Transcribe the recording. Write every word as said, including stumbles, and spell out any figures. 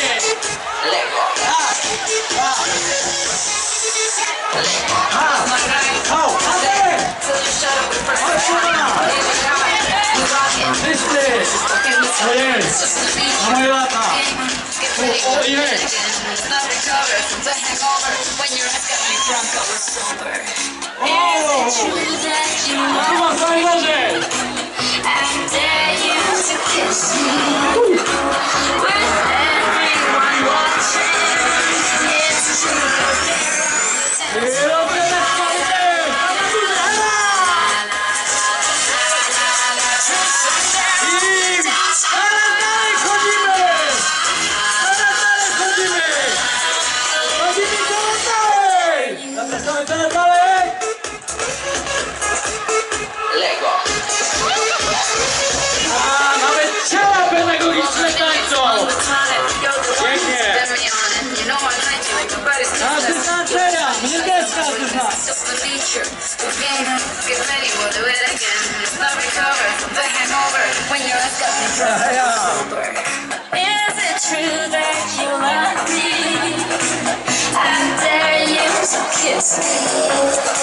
Lepiej! Lego. Tak! Tak! Lego. Ha! Hał! Adek! Chodź suma! Wszyscy! Ojej! Na moje lata! Ojej! O! Chyba z najgorzej! Lego. A nawet ciała pedagogiczne tańczą! Pięknie! Każdy zna teraz! Mnie też każdy zna! Is it true that you love me? I dare you to kiss me.